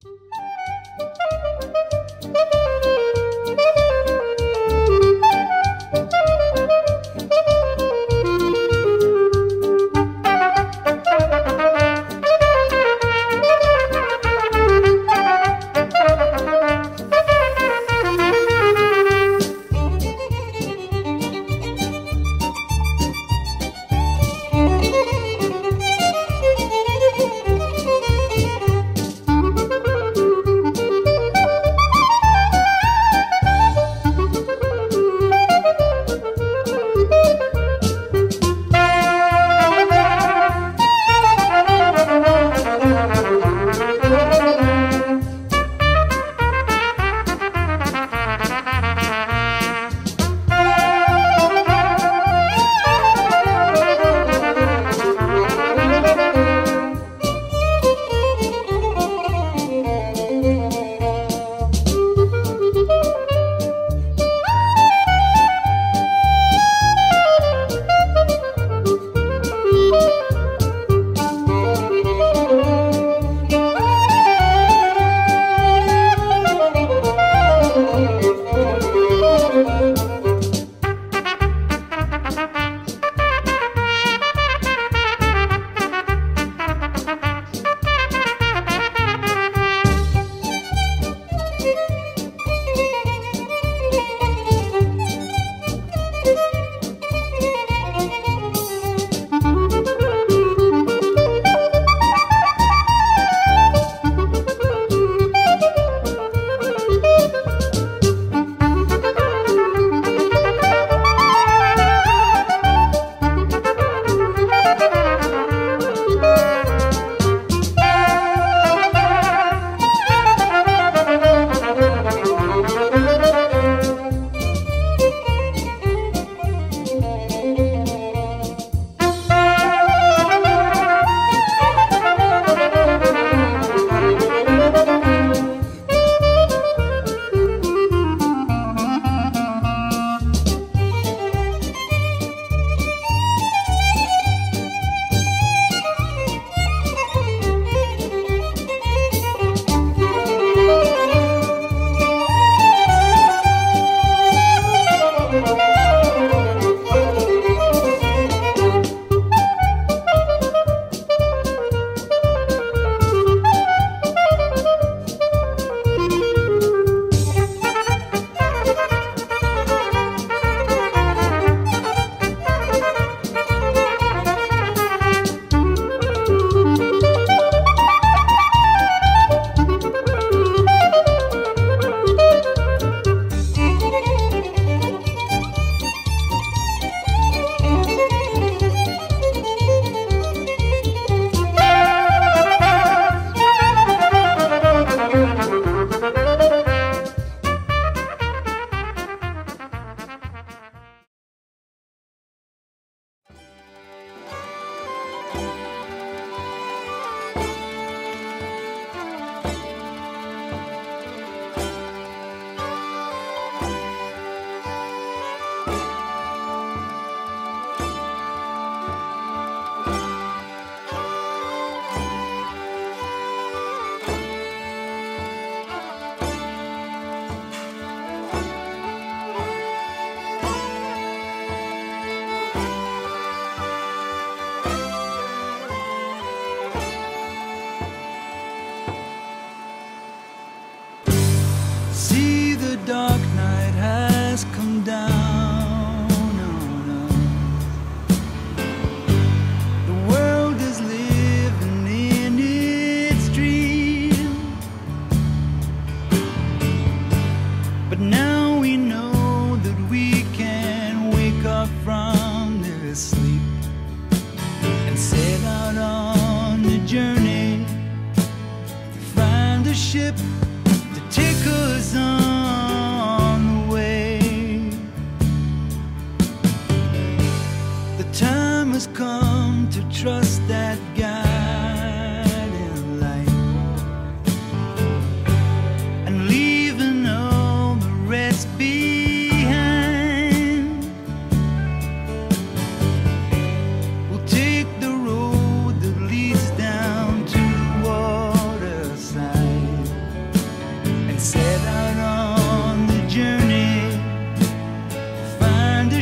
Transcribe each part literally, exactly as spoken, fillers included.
We'll take the road that leads down to the waterside.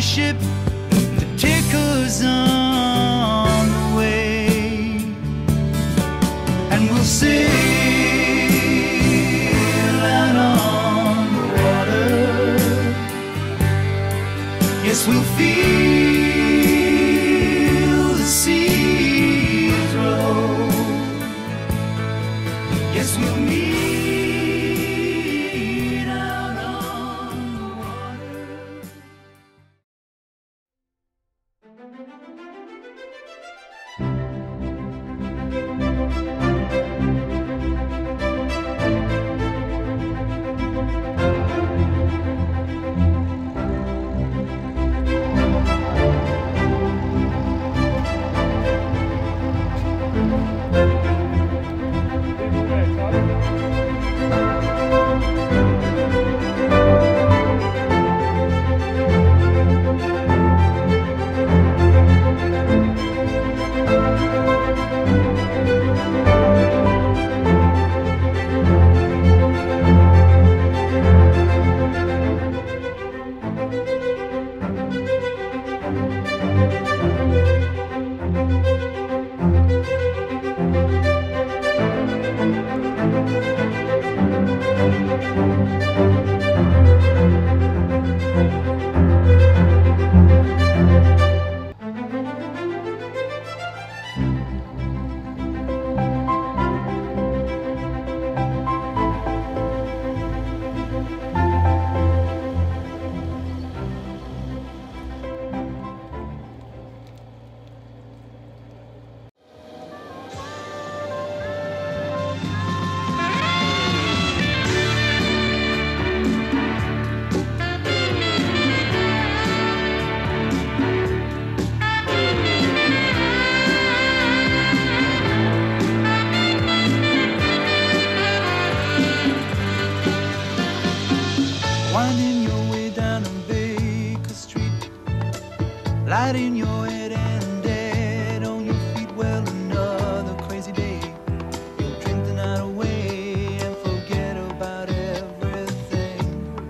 ship to take us on the way, and we'll sail out on the water. Yes, we'll feel the seas roll. Yes, we'll meet. Light in your head and dead on your feet. Well, another crazy day. You'll drink the night away and forget about everything.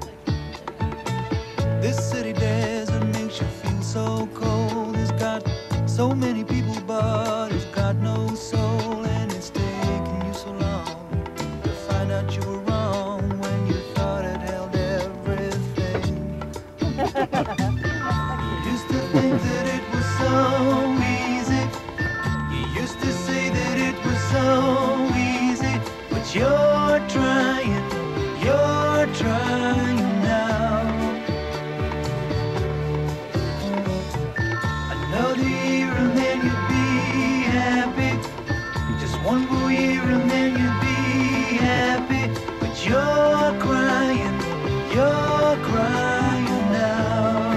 This city desert makes you feel so cold. It's got so many people, but it's got no soul. And it's taken you so long to find out you were wrong when you thought it held everything. Think that it was so easy. You used to say that it was so easy, but you're trying, you're trying now. Another year and then you'll be happy. Just one more year and then you'll be happy, but you're crying, you're crying now.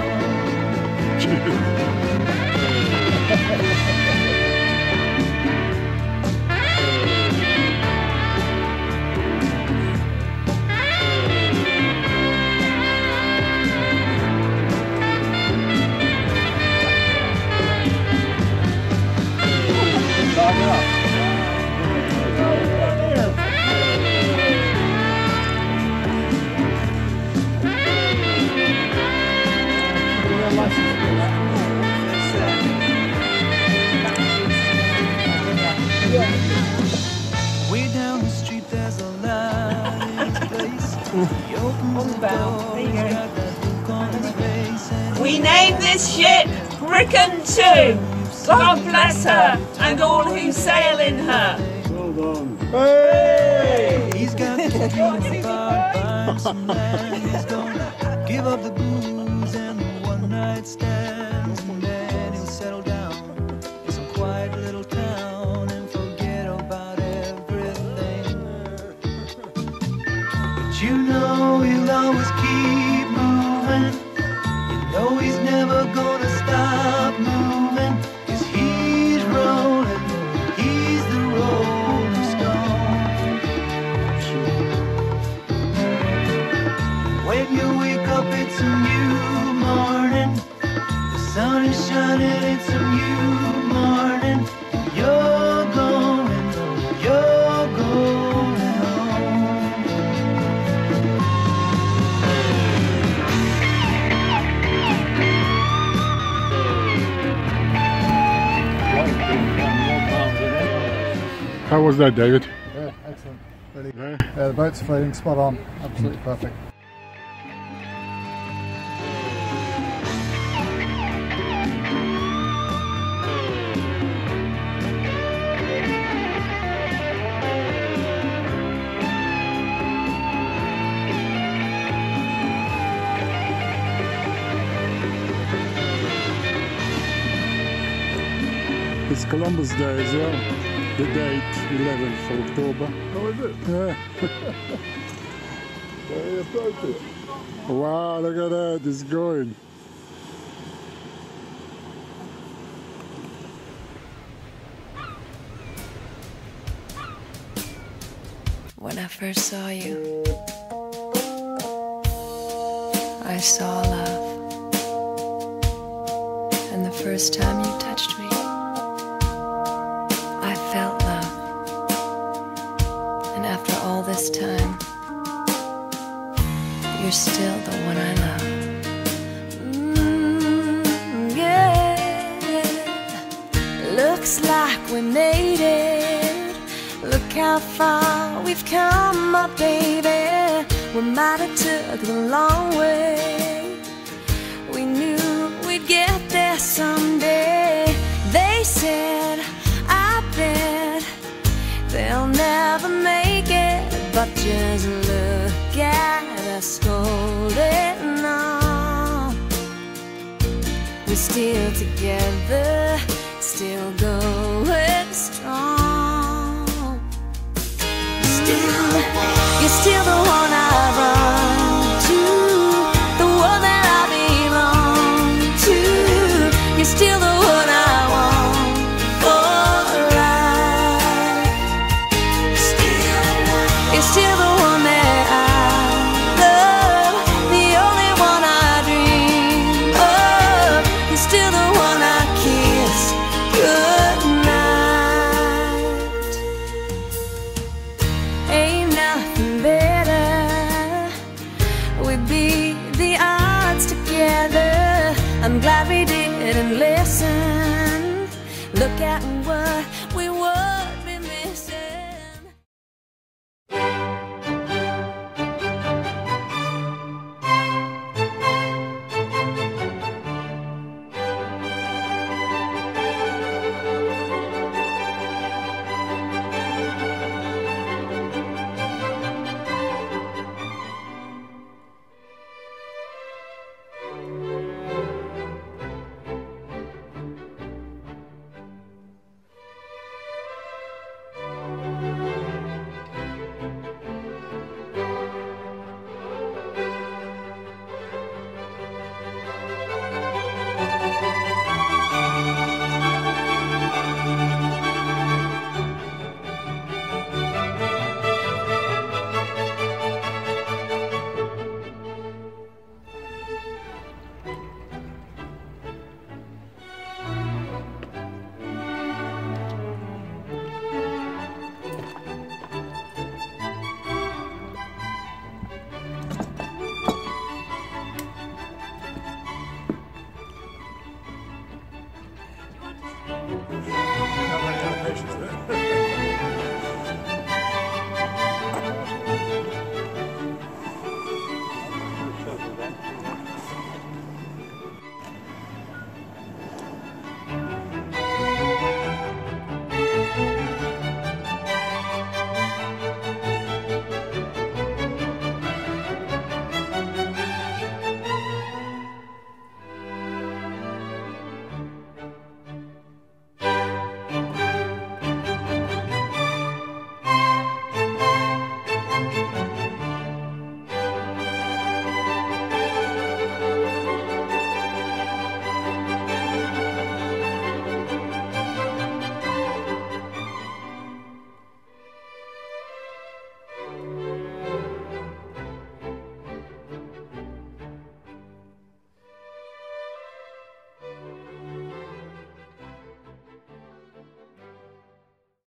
Way down the street there's a light in its place. He opens the door, he's got that look on his face. We named this ship Brychan two. God bless her and all who sail in her. Well done. Hey! He's got this dream about buying some land. He's gonna give up the booze and the one night stands, and then he'll settle down in some quiet little town and forget about everything. But you know he'll always keep moving. You know he's never gonna stop moving, 'cause he's rolling, he's the rolling stone. When you wake up it's a new morning, the sun is shining, it's a new morning. You're going, you're going home. How was that, David? Yeah, excellent. Really. Yeah. Yeah, the boat's floating spot on. Absolutely perfect. It's Columbus Day as well. The date, eleventh of October. Oh, is it? Yeah. Very appropriate. Wow, look at that, it's going. When I first saw you, I saw love. And the first time you touched me, I felt love. And after all this time, you're still the one I love. Mm, yeah. Looks like we made it. Look how far we've come, my baby. We might have took the long way. We knew we'd get there someday. They said, I bet they'll never make it. But just look at us holding on. We're still together, still going strong. Still, you're still the one I run to, the one that I belong to. You're still the one I want for life. Still, you're still the one that I love, the only one I dream of. You're still the one I kiss goodnight. Ain't nothing better. We beat the odds together. I'm glad we didn't listen. Look at what we were.